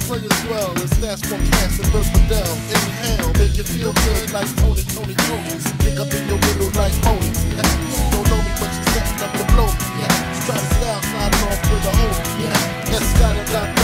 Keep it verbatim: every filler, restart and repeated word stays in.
players dwell, and stats from cats and Bill Fidel. Inhale, make you feel good like Tony, Tony, Tony. Stick up in your middle like Tony. Yeah. You don't know me, but you're setting up to blow me. Yeah. Try to style, sliding off with a hole. Yeah. Yes, got it, got